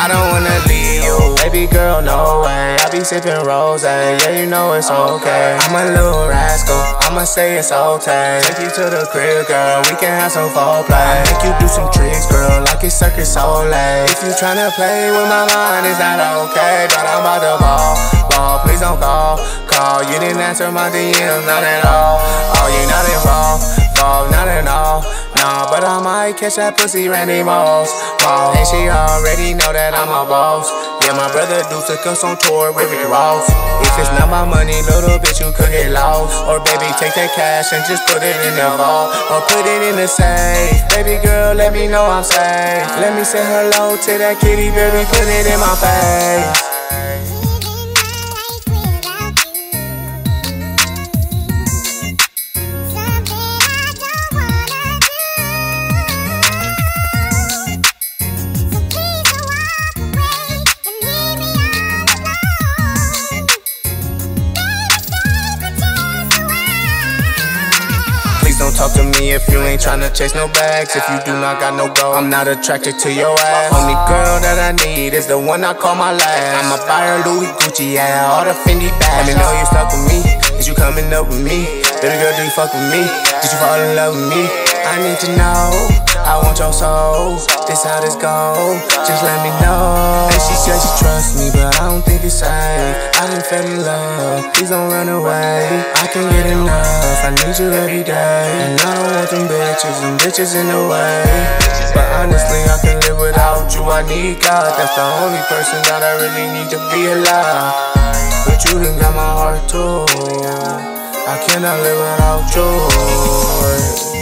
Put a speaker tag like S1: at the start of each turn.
S1: I don't wanna leave you. Baby girl, no way. I be sipping rose, yeah, you know it's okay. I'm a little rascal, I'ma say it's okay. Take you to the crib, girl, we can have some foreplay. Make you do some tricks, girl, like it's Circus Soleil. If you tryna play with my mind, it's not okay. But I'm about to ball, please don't call. You didn't answer my DMs, not at all. Oh, you not involved, not at all. Nah, but I might catch that pussy Randy Moss. And she already know that I'm a boss. Yeah, my brother Deuce took us on tour with Rick Ross. If it's not my money, little bitch, you could get lost. Or baby, take that cash and just put it in the vault. Or put it in the safe. Baby girl, let me know I'm safe. Let me say hello to that kitty, baby, put it in my face. Don't talk to me if you ain't tryna chase no bags. If you do not got no gold, I'm not attracted to your ass. Only girl that I need is the one I call my last. I'ma buy her Louis Gucci, yeah, all the Fendi bags. Let me know you stuck with me, is you coming up with me? Baby girl, do you fuck with me? Did you fall in love with me? I need to know, I want your soul. This how this go, just let me know. And she said she trusts me, but I don't think it's safe. I done fell in love, please don't run away. I can't get enough, I need you every day. And I don't want them bitches and bitches in the way. But honestly, I can live without you, I need God. That's the only person that I really need to be alive. But you done got my heart too, I cannot live without you.